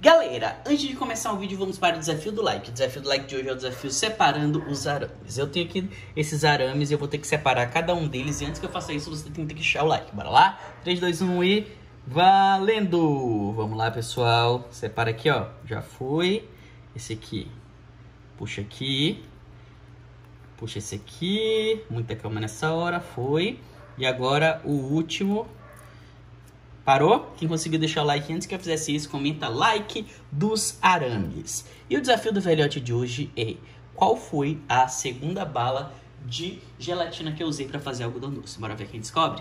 Galera, antes de começar o vídeo, vamos para o desafio do like. O desafio do like de hoje é o desafio separando os arames. Eu tenho aqui esses arames e eu vou ter que separar cada um deles. E antes que eu faça isso, você tem que deixar o like. Bora lá? 3, 2, 1 e... valendo! Vamos lá, pessoal. Separa aqui, ó. Já foi. Esse aqui. Puxa aqui. Puxa esse aqui. Muita calma nessa hora. Foi. E agora o último... Parou? Quem conseguiu deixar o like antes que eu fizesse isso, comenta like dos arames. E o desafio do velhote de hoje é: qual foi a segunda bala de gelatina que eu usei para fazer algodão doce? Bora ver quem descobre?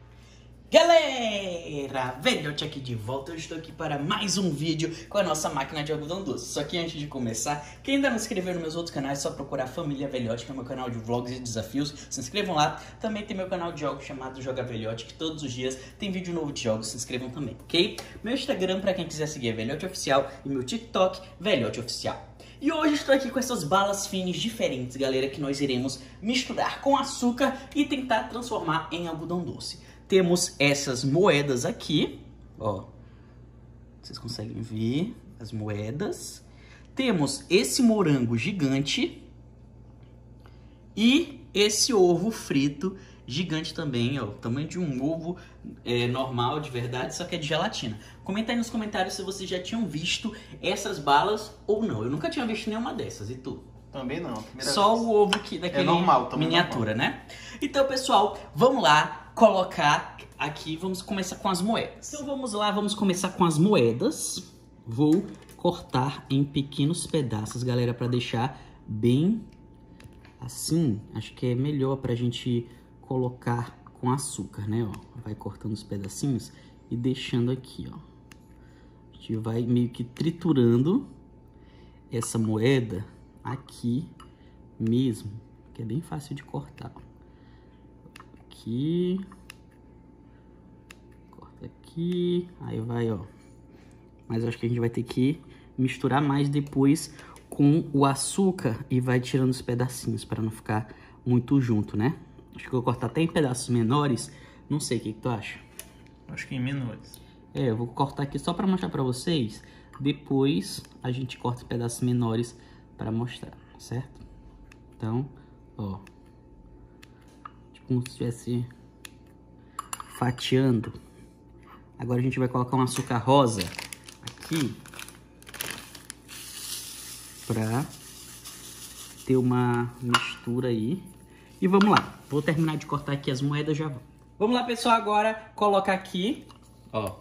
Galera, velhote aqui de volta. Eu estou aqui para mais um vídeo com a nossa máquina de algodão doce. Só que antes de começar, quem ainda não se inscreveu nos meus outros canais, é só procurar Família Velhote, que é o meu canal de vlogs e desafios. Se inscrevam lá. Também tem meu canal de jogos chamado Joga Velhote, que todos os dias tem vídeo novo de jogos. Se inscrevam também, ok? Meu Instagram, para quem quiser seguir, é Velhote Oficial. E meu TikTok, Velhote Oficial. E hoje estou aqui com essas balas finas diferentes, galera, que nós iremos misturar com açúcar e tentar transformar em algodão doce. Temos essas moedas aqui, ó, vocês conseguem ver as moedas. Temos esse morango gigante e esse ovo frito gigante também, ó, o tamanho de um ovo normal, de verdade, só que é de gelatina. Comenta aí nos comentários se vocês já tinham visto essas balas ou não. Eu nunca tinha visto nenhuma dessas, e tu? Também não, só vez. O ovo aqui daquele normal, miniatura, normal, né? Então, pessoal, vamos lá colocar aqui, vamos começar com as moedas. Então vamos lá, vamos começar com as moedas. Vou cortar em pequenos pedaços, galera, para deixar bem assim. Acho que é melhor pra gente colocar com açúcar, né? Ó, vai cortando os pedacinhos e deixando aqui, ó. A gente vai meio que triturando essa moeda aqui mesmo, que é bem fácil de cortar. Aqui, corta aqui, aí vai, ó. Mas eu acho que a gente vai ter que misturar mais depois com o açúcar e vai tirando os pedacinhos para não ficar muito junto, né? Acho que eu vou cortar até em pedaços menores. Não sei, o que tu acha? Acho que em menores. Eu vou cortar aqui só para mostrar para vocês. Depois a gente corta em pedaços menores para mostrar, certo? Então, ó, tipo como se estivesse fatiando. Agora a gente vai colocar um açúcar rosa aqui para ter uma mistura aí. E vamos lá, vou terminar de cortar aqui as moedas, já vou. Vamos lá, pessoal, agora colocar aqui, ó.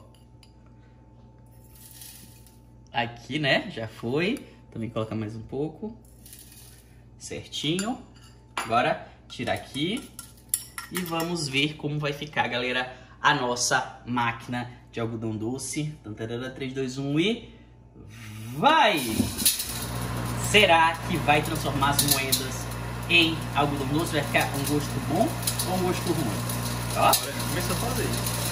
Aqui, né, já foi. Também colocar mais um pouco. Certinho. Agora, tirar aqui. E vamos ver como vai ficar, galera, a nossa máquina de algodão doce. 3, 2, 1 e... vai! Será que vai transformar as moedas em algodão doce? Vai ficar um gosto bom ou um gosto ruim? Ó. Começa a fazer.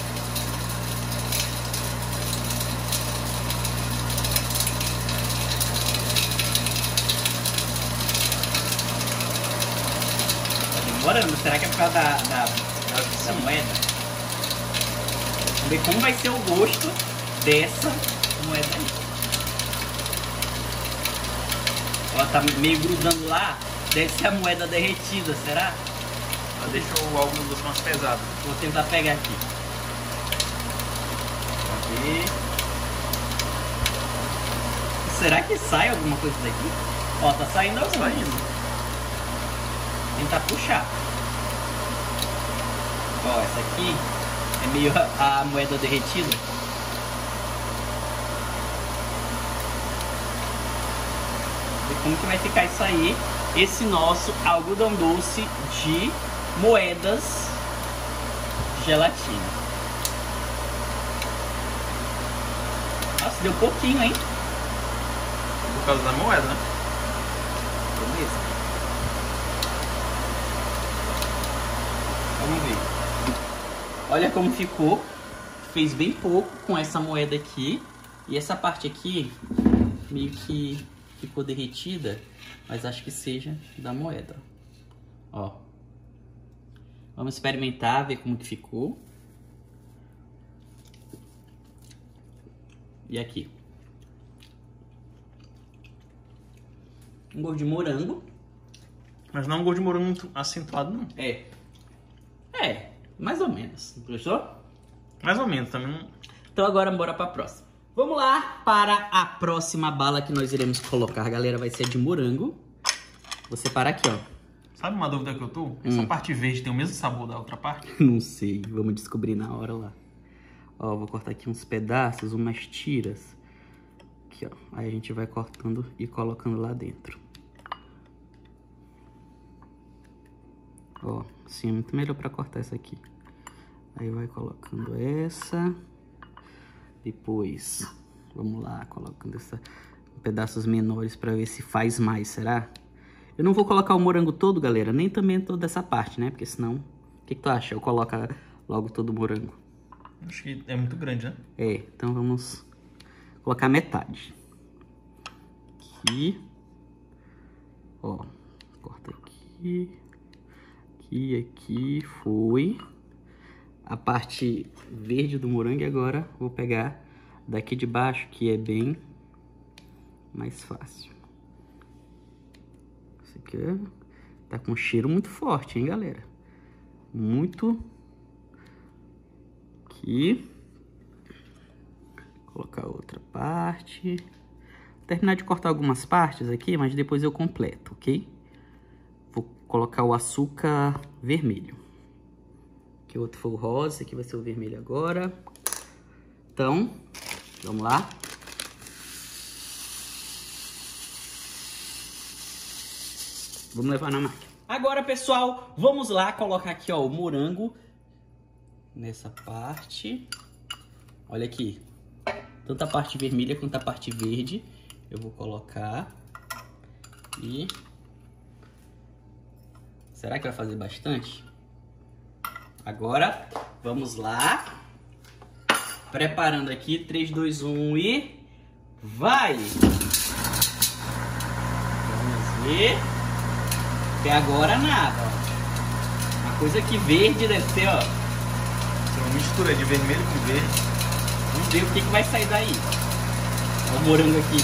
Demorando, será que é por causa da moeda? Vamos ver como vai ser o gosto dessa moeda aí. Ela tá meio grudando lá, deve ser a moeda derretida, será? Ela deixou o algodão doce mais pesado. Vou tentar pegar aqui. Aqui. Será que sai alguma coisa daqui? Ó, tá saindo alguma coisa. Tentar puxar. Ó, essa aqui é meio a moeda derretida. E como que vai ficar isso aí? Esse nosso algodão doce de moedas de gelatina. Nossa, deu pouquinho, hein? Por causa da moeda, né? Beleza. Vamos ver. Olha como ficou. Fez bem pouco com essa moeda aqui. E essa parte aqui meio que ficou derretida, mas acho que seja da moeda. Ó. Vamos experimentar, ver como que ficou. E aqui. Um gosto de morango. Mas não é um gosto de morango muito acentuado, não. É, mais ou menos. Gostou? Mais ou menos, também não... Então agora bora pra próxima. Vamos lá para a próxima bala que nós iremos colocar, galera. Vai ser de morango. Vou separar aqui, ó. Sabe uma dúvida que eu tô? Essa parte verde tem o mesmo sabor da outra parte? Não sei, vamos descobrir na hora lá. Ó, vou cortar aqui uns pedaços, umas tiras. Aqui, ó. Aí a gente vai cortando e colocando lá dentro. Ó, assim é muito melhor pra cortar essa aqui. Aí vai colocando essa. Depois, vamos lá, colocando pedaços menores pra ver se faz mais, será? Eu não vou colocar o morango todo, galera, nem também toda essa parte, né? Porque senão, o que tu acha? Eu coloco logo todo o morango. Acho que é muito grande, né? É, então vamos colocar metade. Aqui. Ó, corta aqui. Aqui, foi. A parte verde do morango agora vou pegar daqui de baixo, que é bem mais fácil. Esse aqui tá com um cheiro muito forte, hein, galera? Muito. Aqui. Vou colocar outra parte. Vou terminar de cortar algumas partes aqui, mas depois eu completo, ok? Vou colocar o açúcar vermelho. Aqui o outro foi o rosa, esse aqui vai ser o vermelho agora. Então, vamos lá. Vamos levar na máquina. Agora, pessoal, vamos lá colocar aqui, ó, o morango nessa parte. Olha aqui, tanto a parte vermelha quanto a parte verde. Eu vou colocar e... Será que vai fazer bastante? Agora, vamos lá. Preparando aqui, 3, 2, 1 e... vai! Vamos ver. Até agora nada, ó. Uma coisa que verde deve ser, ó. É uma mistura de vermelho com verde. Vamos ver o que vai sair daí. Olha o morango aqui.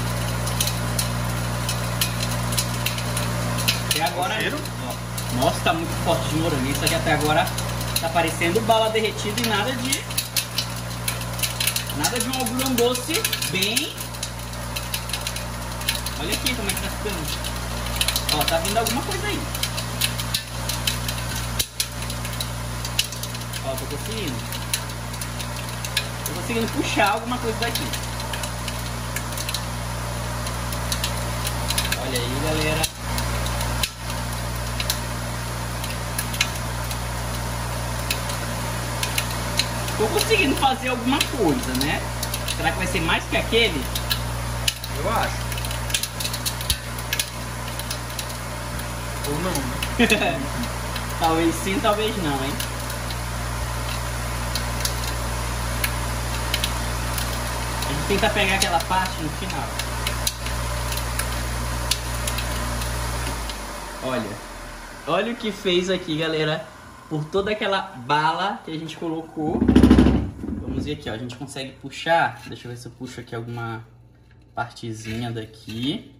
Até agora... cheiro? Nossa, tá muito forte de morango. Isso aqui até agora tá parecendo bala derretida e nada de um algodão doce bem... Olha aqui como é que tá ficando. Ó, tá vindo alguma coisa aí. Ó, tô conseguindo. Tô conseguindo puxar alguma coisa daqui. Olha aí, galera. Tô conseguindo fazer alguma coisa, né? Será que vai ser mais que aquele? Eu acho. Ou não, né? Talvez sim, talvez não, hein? A gente tenta pegar aquela parte no final. Olha o que fez aqui, galera. Por toda aquela bala que a gente colocou. Vamos ver aqui, ó. A gente consegue puxar. Deixa eu ver se eu puxo aqui alguma partezinha daqui.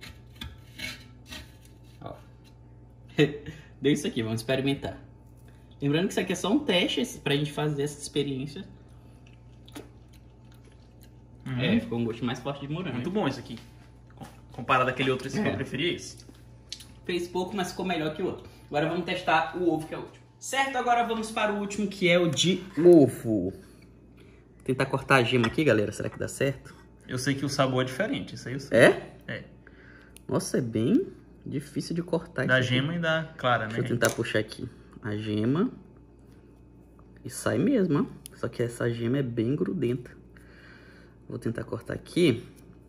Ó. Deu isso aqui, vamos experimentar. Lembrando que isso aqui é só um teste pra gente fazer essa experiência. É, ficou um gosto mais forte de morango. Muito bom isso aqui. Comparado àquele outro, esse que eu preferi esse. Fez pouco, mas ficou melhor que o outro. Agora vamos testar o ovo, que é o último. Certo, agora vamos para o último, que é o de ovo. Vou tentar cortar a gema aqui, galera. Será que dá certo? Eu sei que o sabor é diferente, isso aí eu sei. É? É. Nossa, é bem difícil de cortar. Da gema e da clara, né? Deixa eu tentar puxar aqui a gema. E sai mesmo, ó. Só que essa gema é bem grudenta. Vou tentar cortar aqui.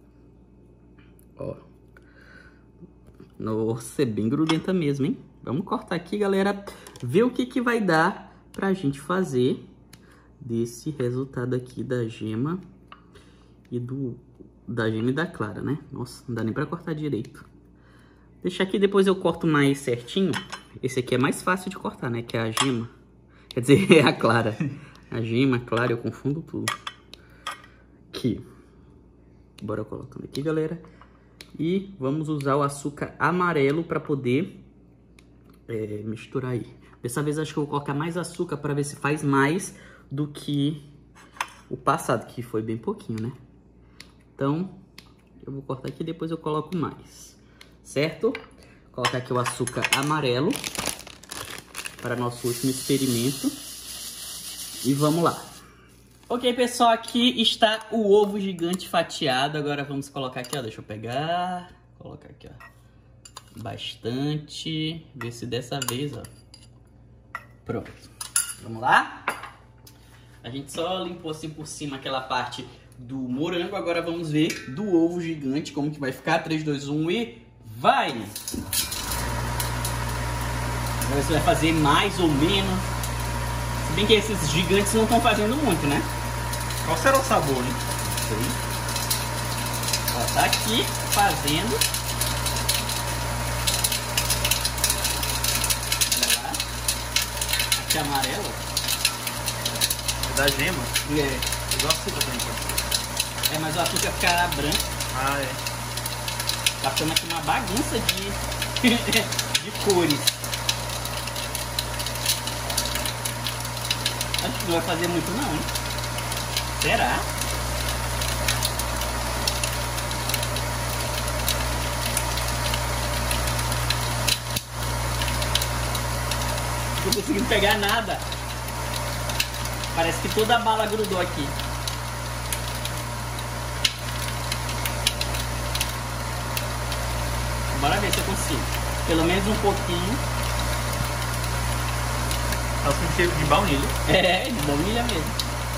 Ó. Nossa, é bem grudenta mesmo, hein? Vamos cortar aqui, galera. Ver o que vai dar pra gente fazer desse resultado aqui da gema e da gema e da clara, né? Nossa, não dá nem pra cortar direito. Deixar aqui, depois eu corto mais certinho. Esse aqui é mais fácil de cortar, né? Que é a gema. Quer dizer, é a clara. A gema, a clara, eu confundo tudo. Aqui. Bora colocando aqui, galera. E vamos usar o açúcar amarelo para poder misturar aí. Dessa vez acho que eu vou colocar mais açúcar para ver se faz mais do que o passado, que foi bem pouquinho, né? Então, eu vou cortar aqui e depois eu coloco mais. Certo? Vou colocar aqui o açúcar amarelo para nosso último experimento. E vamos lá. Ok, pessoal, aqui está o ovo gigante fatiado. Agora vamos colocar aqui, ó. Deixa eu pegar. Colocar aqui, ó. Bastante. Ver se dessa vez, ó. Pronto. Vamos lá? A gente só limpou assim por cima aquela parte do morango. Agora vamos ver do ovo gigante como que vai ficar. 3, 2, 1 e vai! Agora você vai fazer mais ou menos. Se bem que esses gigantes não estão fazendo muito, né? Qual será o sabor, hein? Sei. Ó, tá aqui fazendo. Olha lá. Aqui amarelo. É da gema? É. Igual açúcar também. Mas o açúcar ficará branco. Ah, é. Tá ficando aqui uma bagunça de cores. Acho que não vai fazer muito não, hein? Será? Não tô conseguindo pegar nada. Parece que toda a bala grudou aqui. Bora ver se eu consigo. Pelo menos um pouquinho. Tá com cheiro de baunilha. É, de baunilha mesmo.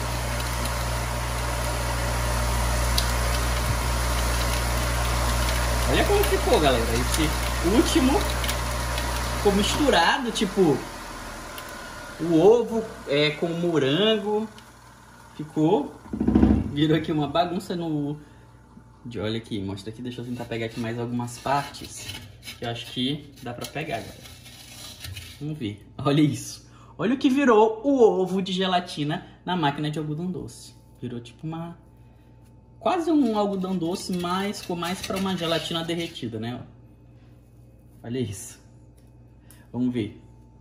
Olha como ficou, galera. Esse último ficou misturado, tipo, o ovo com o morango. Ficou. Virou aqui uma bagunça no... Olha aqui, mostra aqui. Deixa eu tentar pegar aqui mais algumas partes. Que eu acho que dá pra pegar, galera. Vamos ver. Olha isso. Olha o que virou o ovo de gelatina na máquina de algodão doce. Virou tipo uma... Quase um algodão doce, mas ficou mais para uma gelatina derretida, né? Olha isso. Vamos ver.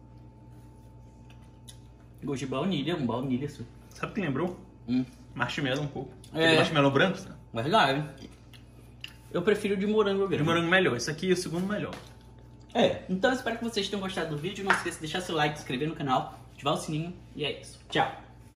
Gosto de baunilha, baunilha. Sabe o que lembrou? Marshmallow um pouco. É. Marshmallow branco? Verdade. Eu prefiro o de morango grande. De morango melhor. Esse aqui é o segundo melhor. Então eu espero que vocês tenham gostado do vídeo. Não se esqueça de deixar seu like, se inscrever no canal, ativar o sininho. E é isso. Tchau.